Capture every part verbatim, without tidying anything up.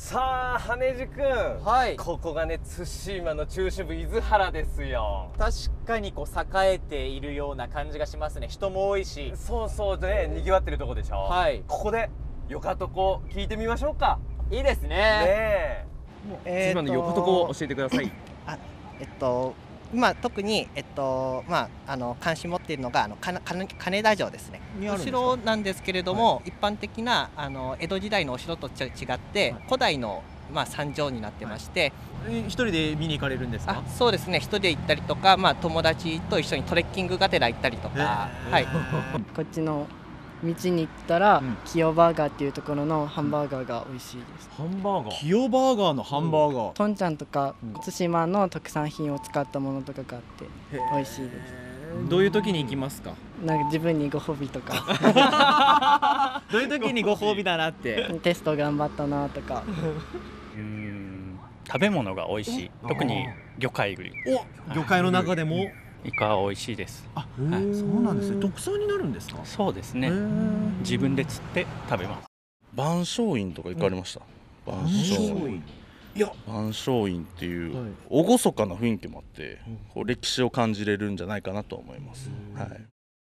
さあ羽地くん、はい、ここがね対馬の中心部伊豆原ですよ。 確かにこう栄えているような感じがしますね。人も多いし。 そうそうで賑わってるとこでしょ。はい、ここでよかとこ聞いてみましょうか。 いいですね。 ねえ、対馬のよかとこを教えてください。 あ、えっと今特にえっとまああの関心持っているのがあのかな金田城ですね。お城なんですけれども、はい、一般的なあの江戸時代のお城と違って、はい、古代のまあ三城になってまして、 はい、一人で見に行かれるんですか？ あ、そうですね。一人で行ったりとか、まあ友達と一緒にトレッキングがてら行ったりとか、はい。 こっちの道に行ったら、うん、キヨバーガーっていうところのハンバーガーが美味しいです。 ハンバーガー？ キヨバーガーのハンバーガー。 とんちゃんとか対馬の特産品を使ったものとかがあって美味しいです。 どういう時に行きますか？ なんか自分にご褒美とか。 どういう時にご褒美だなって。 テスト頑張ったなとか。 うーん、食べ物が美味しい。特に魚介類。 お、魚介の中でもイカ美味しいです。 あ、はい、そうなんですね。特産になるんですか？ そうですね。自分で釣って食べます。 万松院とか行かれました？ 万松院。 いや、万松院っていう厳かな雰囲気もあって、こう歴史を感じれるんじゃないかなと思います。はい。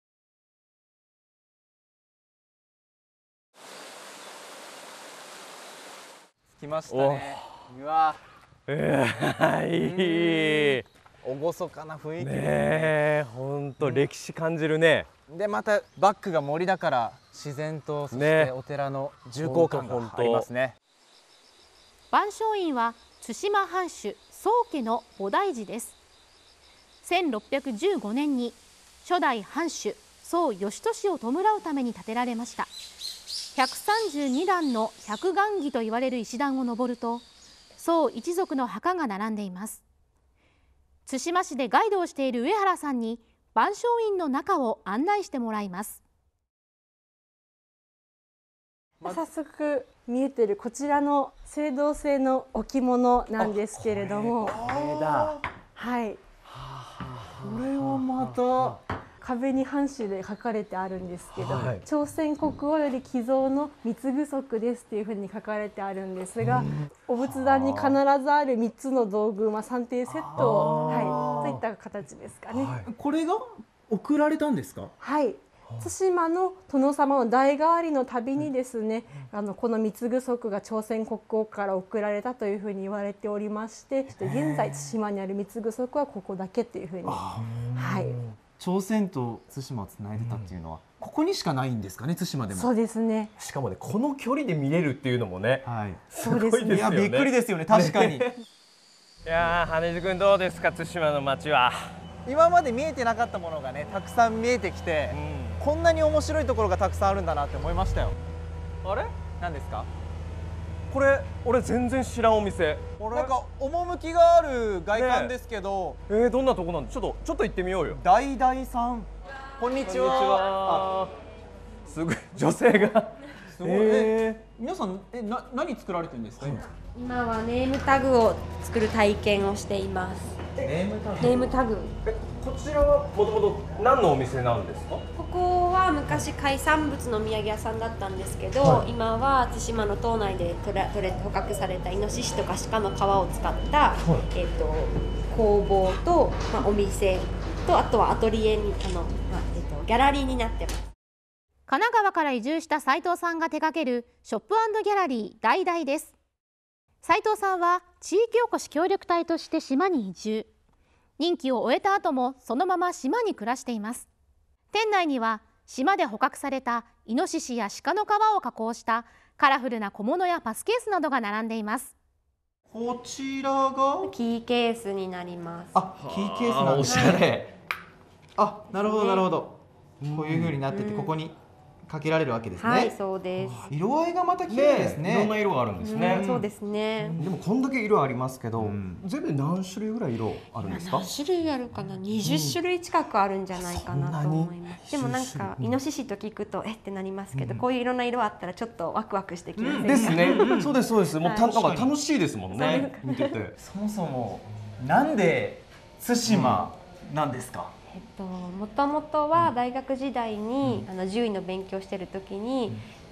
着きましたね。うわ。 えー、いい。 厳かな雰囲気ですね。 ね、本当歴史感じるね。 でまたバックが森だから自然とそしてお寺の重厚感がありますね。 万松院は対馬藩主宗家の菩提寺です。せんろっぴゃくじゅうごねんに初代藩主宗義俊を弔うために建てられました。ひゃくさんじゅうにだんの百雁木と言われる石段を登ると宗一族の墓が並んでいます。対馬市でガイドをしている上原さんに万松院の中を案内してもらいます。 早速見えてるこちらの青銅製の置物なんですけれども、 これだ。 はい。 これはまた壁に藩主で書かれてあるんですけど、 はい、 朝鮮国王より寄贈の三つ具足ですっていうふうに書かれてあるんですが、お仏壇に必ずあるみっつの道具、まあ、さんていセットを、はい、そういった形ですかね。はい、 これが送られたんですか？ はい。対馬の殿様の代替わりの旅にですね、あのこの三つ具足が朝鮮国王から送られたというふうに言われておりまして、現在対馬にある三つ具足はここだけというふうに、はい。 朝鮮と対馬をつないでたっていうのは、うん、ここにしかないんですかね、対馬でも。 そうですね。 しかもね、この距離で見れるっていうのもね、 はい、 すごいですよね。 いや、びっくりですよね、確かに。 いやー、羽地君どうですか、対馬の街は。 今まで見えてなかったものがね、たくさん見えてきて、うん、こんなに面白いところがたくさんあるんだなって思いましたよ。 あれ？ 何ですか？ これ俺全然知らんお店。 なんか趣がある外観ですけど、 ね、えー、どんなとこなんで、ちょっとちょっと行ってみようよ。 大々さん、こんにちは。 すごい女性が。 すごい。えー、皆さんえな何作られてるんですか？ 今はネームタグを作る体験をしています。 ネームタグ。 ネームタグ。 え、こちらはもともと何のお店なんですか？ ここは昔海産物のお土産屋さんだったんですけど、はい、今は対馬の島内で取れ取れ捕獲されたイノシシとか鹿の皮を使った、はい、えっと工房と、まあ、お店と、あとはアトリエにあの、まあえっと、ギャラリーになってます。 神奈川から移住した斉藤さんが手掛けるショップ&ギャラリー大々です。斉藤さんは地域おこし協力隊として島に移住。任期を終えた後もそのまま島に暮らしています。店内には島で捕獲されたイノシシや鹿の皮を加工したカラフルな小物やパスケースなどが並んでいます。 こちらがキーケースになります。 あ、キーケースなんですね。おしゃれ。あ、なるほどなるほど。こういう風になってて、ここにかけられるわけですね。 はい、そうです。 色合いがまた綺麗ですね。 いろんな色があるんですね。 そうですね。 でもこんだけ色ありますけど、全部で何種類ぐらい色あるんですか？ 何種類あるかな、にじゅっしゅるい近くあるんじゃないかなと思います。でもなんかイノシシと聞くとえってなりますけど、こういういろんな色あったらちょっとワクワクしてきますね。 ですね。そうですそうです。もうたなんか楽しいですもんね。見てて。 そもそもなんで対馬なんですか？ えっと、もともとは大学時代に、うん、あの獣医の勉強してる時に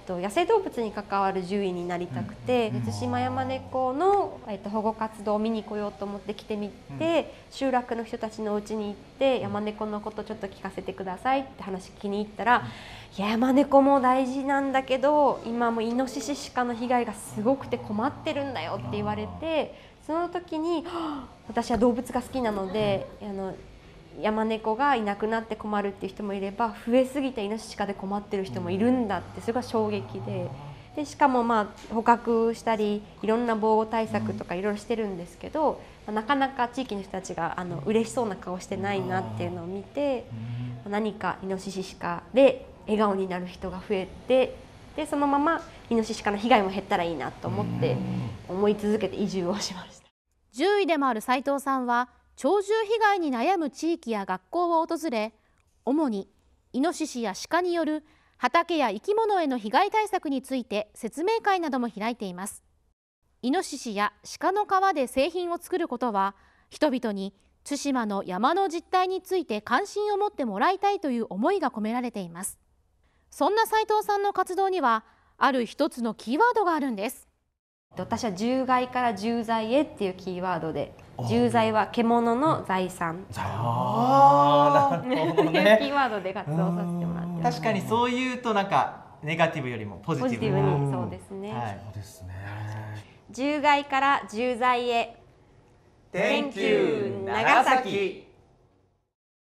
と、野生動物に関わる獣医になりたくて、で対馬山猫の、えっと、保護活動を見に来ようと思って来てみて、集落の人たちのお家に行って山猫のことちょっと聞かせてくださいって話聞きに行ったら、いや山猫も大事なんだけど今もイノシシ鹿の被害がすごくて困ってるんだよって言われて、その時に私は動物が好きなので、あの山猫がいなくなって困るっていう人もいれば、増えすぎてイノシシ鹿で困ってる人もいるんだって、それが衝撃で、でしかもまあ捕獲したりいろんな防護対策とかいろいろしてるんですけど、なかなか地域の人たちがあの嬉しそうな顔してないなっていうのを見て、何かイノシシ鹿で笑顔になる人が増えて、でそのままイノシシ鹿の被害も減ったらいいなと思って思い続けて移住をしました。 獣医でもある斉藤さんは鳥獣被害に悩む地域や学校を訪れ、主にイノシシや鹿による畑や生き物への被害対策について説明会なども開いています。イノシシや鹿の皮で製品を作ることは、人々に対馬の山の実態について関心を持ってもらいたいという思いが込められています。そんな斉藤さんの活動にはある一つのキーワードがあるんです。 私は獣害から獣剤へっていうキーワードで、獣剤は獣の財産、 ああ、なるほどね。 キーワードで活動させてもらってます。 確かにそう言うとなんかネガティブよりもポジティブ。 ポジティブに、そうですね。 はい、 そうですね。 獣害から獣剤へ。 Thank you 長崎。